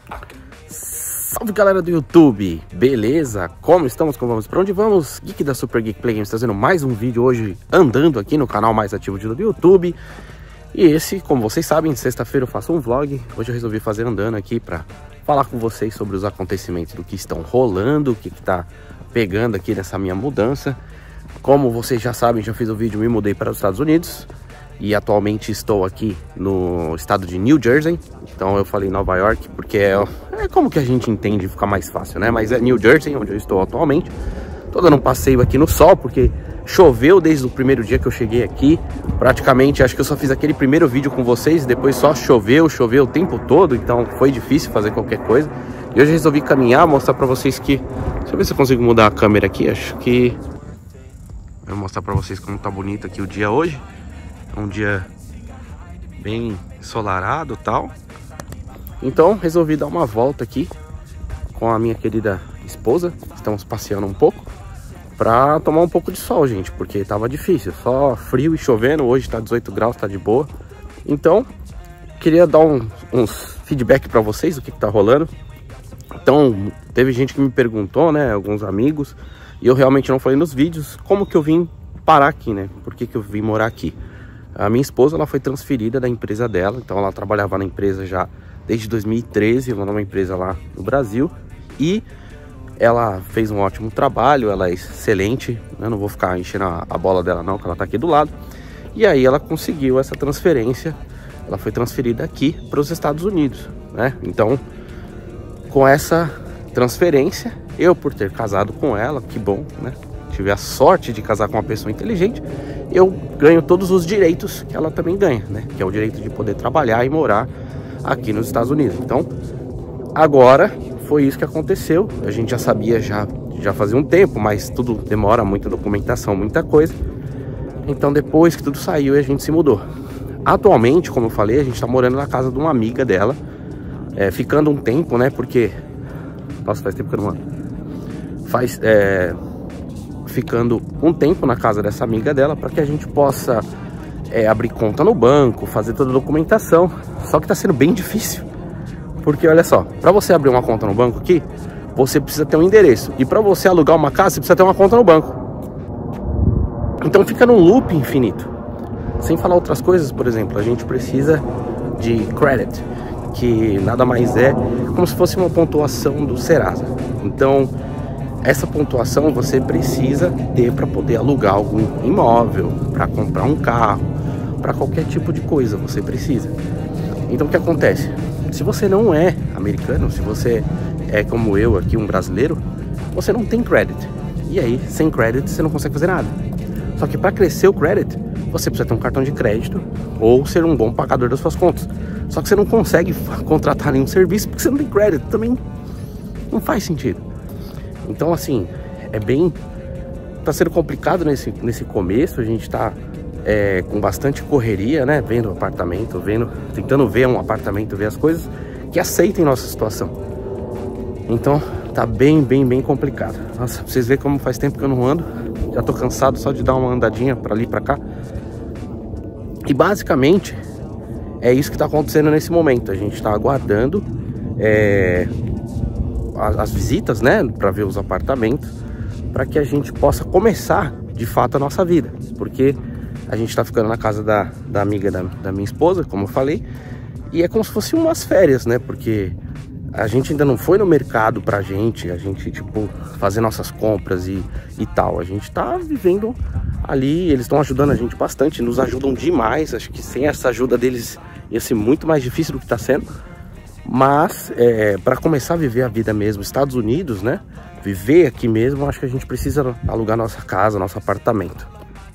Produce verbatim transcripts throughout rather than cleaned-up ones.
Salve galera do YouTube, beleza? Como estamos? Como vamos? Pra onde vamos? Geek da Super Geek Play Games trazendo mais um vídeo hoje andando aqui no canal mais ativo do YouTube. E esse, como vocês sabem, sexta-feira eu faço um vlog. Hoje eu resolvi fazer andando aqui pra falar com vocês sobre os acontecimentos do que estão rolando, o que, que tá pegando aqui nessa minha mudança. Como vocês já sabem, já fiz o vídeo, me mudei para os Estados Unidos. E atualmente estou aqui no estado de New Jersey. Então eu falei Nova York porque é, é como que a gente entende, fica mais fácil, né? Mas é New Jersey, onde eu estou atualmente. Tô dando um passeio aqui no sol porque choveu desde o primeiro dia que eu cheguei aqui. Praticamente, acho que eu só fiz aquele primeiro vídeo com vocês e depois só choveu, choveu o tempo todo. Então foi difícil fazer qualquer coisa. E hoje eu resolvi caminhar, mostrar pra vocês que... Deixa eu ver se eu consigo mudar a câmera aqui, acho que... Vou mostrar pra vocês como tá bonito aqui o dia hoje. Um dia bem ensolarado e tal. Então resolvi dar uma volta aqui com a minha querida esposa. Estamos passeando um pouco pra tomar um pouco de sol, gente, porque tava difícil, só frio e chovendo. Hoje tá dezoito graus, tá de boa. Então queria dar um, uns feedback pra vocês do que, que tá rolando. Então teve gente que me perguntou, né, alguns amigos, e eu realmente não falei nos vídeos como que eu vim parar aqui, né, por que que eu vim morar aqui. A minha esposa, ela foi transferida da empresa dela, então ela trabalhava na empresa já desde dois mil e treze, ela numa empresa lá no Brasil, e ela fez um ótimo trabalho, ela é excelente, eu não vou ficar enchendo a, a bola dela não, que ela tá aqui do lado. E aí ela conseguiu essa transferência, ela foi transferida aqui para os Estados Unidos, né? Então, com essa transferência, eu por ter casado com ela, que bom, né? Tive a sorte de casar com uma pessoa inteligente, eu ganho todos os direitos que ela também ganha, né? Que é o direito de poder trabalhar e morar aqui nos Estados Unidos. Então, agora foi isso que aconteceu. A gente já sabia já, já fazia um tempo, mas tudo demora, muita documentação, muita coisa. Então, depois que tudo saiu, a gente se mudou. Atualmente, como eu falei, a gente tá morando na casa de uma amiga dela, é, ficando um tempo, né? Porque, nossa, faz tempo que eu não ando. Faz, é... ficando um tempo na casa dessa amiga dela para que a gente possa é, abrir conta no banco, fazer toda a documentação. Só que tá sendo bem difícil, porque olha só, para você abrir uma conta no banco aqui, você precisa ter um endereço, e para você alugar uma casa, você precisa ter uma conta no banco. Então fica num loop infinito. Sem falar outras coisas, por exemplo, a gente precisa de credit, que nada mais é como se fosse uma pontuação do Serasa. Então essa pontuação você precisa ter para poder alugar algum imóvel, para comprar um carro, para qualquer tipo de coisa você precisa. Então o que acontece? Se você não é americano, se você é como eu aqui, um brasileiro, você não tem credit. E aí, sem credit, você não consegue fazer nada. Só que para crescer o credit, você precisa ter um cartão de crédito ou ser um bom pagador das suas contas. Só que você não consegue contratar nenhum serviço porque você não tem credit. Também não faz sentido. Então, assim, é bem... Tá sendo complicado nesse, nesse começo. A gente tá é, com bastante correria, né? Vendo o apartamento, vendo... Tentando ver um apartamento, ver as coisas que aceitem nossa situação. Então, tá bem, bem, bem complicado. Nossa, pra vocês verem como faz tempo que eu não ando. Já tô cansado só de dar uma andadinha pra ali e pra cá. E, basicamente, é isso que tá acontecendo nesse momento. A gente tá aguardando... É... as visitas, né, para ver os apartamentos, para que a gente possa começar de fato a nossa vida, porque a gente tá ficando na casa da, da amiga da, da minha esposa, como eu falei, e é como se fosse umas férias, né, porque a gente ainda não foi no mercado pra gente, a gente, tipo, fazer nossas compras e, e tal, a gente tá vivendo ali, eles estão ajudando a gente bastante, nos ajudam demais, acho que sem essa ajuda deles ia ser muito mais difícil do que tá sendo. Mas, é, para começar a viver a vida mesmo, Estados Unidos, né? Viver aqui mesmo, acho que a gente precisa alugar nossa casa, nosso apartamento.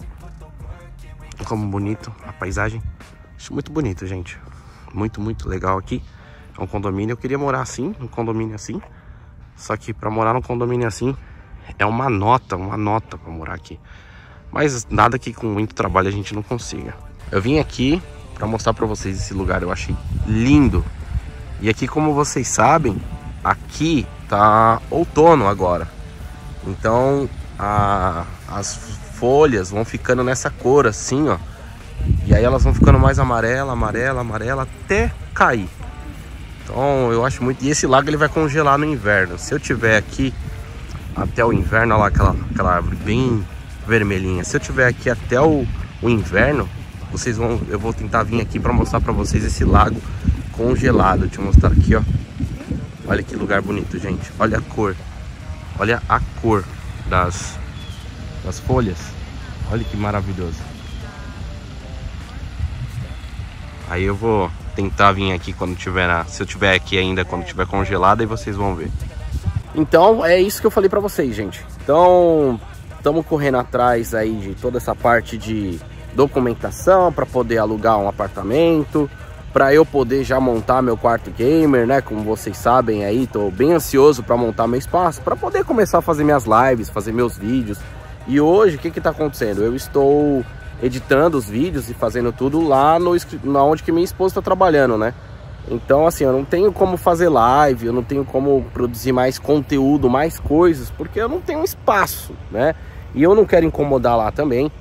Como bonito a paisagem. Acho muito bonito, gente. Muito, muito legal aqui. É um condomínio. Eu queria morar assim, um condomínio assim. Só que para morar num condomínio assim, é uma nota, uma nota para morar aqui. Mas nada que com muito trabalho a gente não consiga. Eu vim aqui para mostrar para vocês esse lugar. Eu achei lindo. E aqui, como vocês sabem, aqui tá outono agora. Então a, as folhas vão ficando nessa cor assim, ó. E aí elas vão ficando mais amarela, amarela, amarela, até cair. Então eu acho muito... E esse lago ele vai congelar no inverno. Se eu tiver aqui até o inverno, olha lá aquela, aquela árvore bem vermelhinha. Se eu tiver aqui até o, o inverno, vocês vão... Eu vou tentar vir aqui para mostrar para vocês esse lago congelado. Deixa eu mostrar aqui, ó. Olha que lugar bonito, gente. Olha a cor. Olha a cor das, das folhas. Olha que maravilhoso. Aí eu vou tentar vir aqui quando tiver na... Se eu tiver aqui ainda quando tiver congelado, aí vocês vão ver. Então é isso que eu falei pra vocês, gente. Então estamos correndo atrás aí de toda essa parte de documentação para poder alugar um apartamento, para eu poder já montar meu quarto gamer, né? Como vocês sabem aí, tô bem ansioso para montar meu espaço, para poder começar a fazer minhas lives, fazer meus vídeos. E hoje, o que que tá acontecendo? Eu estou editando os vídeos e fazendo tudo lá no na onde que minha esposa tá trabalhando, né? Então, assim, eu não tenho como fazer live, eu não tenho como produzir mais conteúdo, mais coisas, porque eu não tenho espaço, né? E eu não quero incomodar lá também,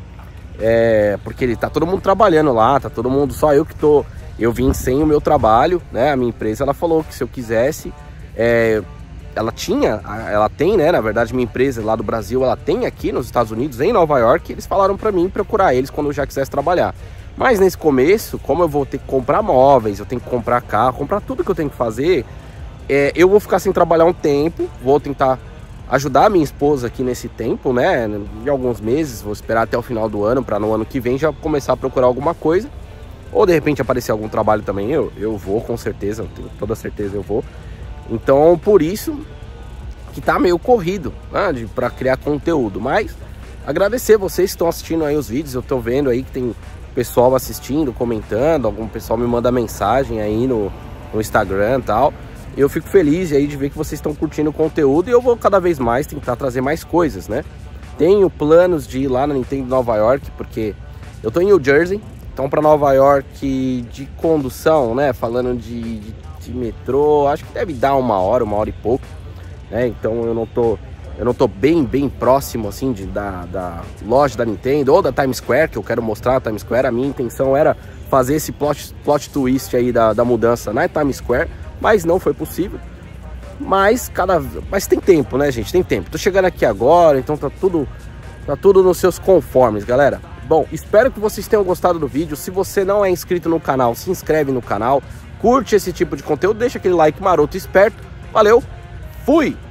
é, porque ele tá todo mundo trabalhando lá, tá todo mundo, só eu que tô... Eu vim sem o meu trabalho, né? A minha empresa, ela falou que se eu quisesse, é, ela tinha, ela tem, né? Na verdade, minha empresa lá do Brasil, ela tem aqui nos Estados Unidos, em Nova York. Eles falaram pra mim procurar eles quando eu já quisesse trabalhar. Mas nesse começo, como eu vou ter que comprar móveis, eu tenho que comprar carro, comprar tudo que eu tenho que fazer, é, eu vou ficar sem trabalhar um tempo, vou tentar ajudar a minha esposa aqui nesse tempo, né? De alguns meses, vou esperar até o final do ano, para no ano que vem já começar a procurar alguma coisa. Ou de repente aparecer algum trabalho também, eu, eu vou, com certeza, eu tenho toda certeza eu vou. Então, por isso que tá meio corrido, né, para criar conteúdo. Mas agradecer vocês que estão assistindo aí os vídeos, eu tô vendo aí que tem pessoal assistindo, comentando, algum pessoal me manda mensagem aí no, no Instagram e tal. Eu fico feliz aí de ver que vocês estão curtindo o conteúdo e eu vou cada vez mais tentar trazer mais coisas, né? Tenho planos de ir lá na Nintendo Nova York, porque eu tô em New Jersey. Então para Nova York de condução, né, falando de, de, de metrô, acho que deve dar uma hora, uma hora e pouco, né? Então eu não tô, eu não tô bem, bem próximo assim de, da, da loja da Nintendo ou da Times Square, que eu quero mostrar a Times Square. A minha intenção era fazer esse plot, plot twist aí da, da mudança na Times Square, mas não foi possível. Mas cada, mas tem tempo, né, gente? Tem tempo. Tô chegando aqui agora, então tá tudo, tá tudo nos seus conformes, galera. Bom, espero que vocês tenham gostado do vídeo. Se você não é inscrito no canal, se inscreve no canal, curte esse tipo de conteúdo, deixa aquele like maroto e esperto. Valeu, fui!